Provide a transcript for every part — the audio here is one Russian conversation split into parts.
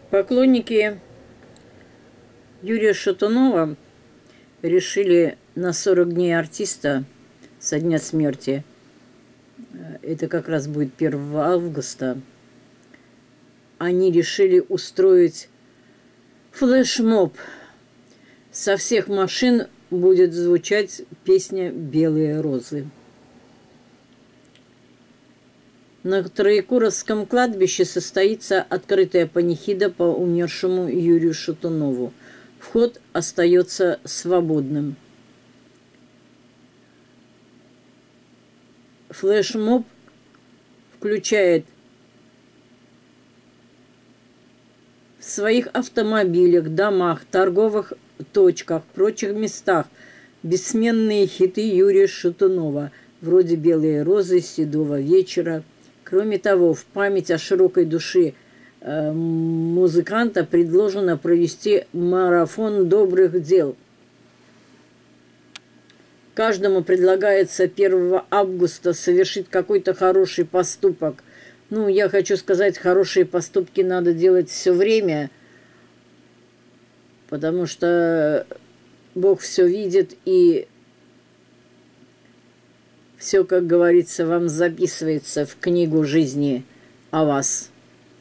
Поклонники Юрия Шатунова решили на 40 дней артиста со дня смерти, это как раз будет 1 августа, они решили устроить флешмоб. Со всех машин будет звучать песня «Белые розы». На Троекуровском кладбище состоится открытая панихида по умершему Юрию Шатунову. Вход остается свободным. Флешмоб включает в своих автомобилях, домах, торговых точках, прочих местах бессменные хиты Юрия Шатунова, вроде «Белые розы», «Седого вечера». Кроме того, в память о широкой душе музыканта предложено провести марафон добрых дел. Каждому предлагается 1 августа совершить какой-то хороший поступок. Ну, я хочу сказать, хорошие поступки надо делать все время, потому что Бог все видит, и все, как говорится, вам записывается в книгу жизни о вас.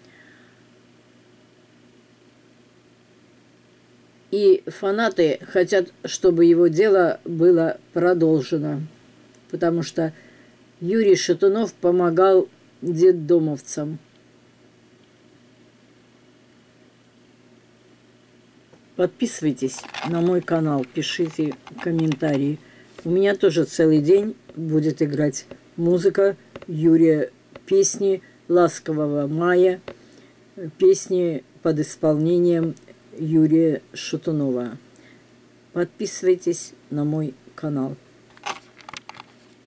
И фанаты хотят, чтобы его дело было продолжено, потому что Юрий Шатунов помогал детдомовцам. Подписывайтесь на мой канал, пишите комментарии. У меня тоже целый день будет играть музыка Юрия, песни «Ласкового мая», песни под исполнением Юрия Шатунова. Подписывайтесь на мой канал.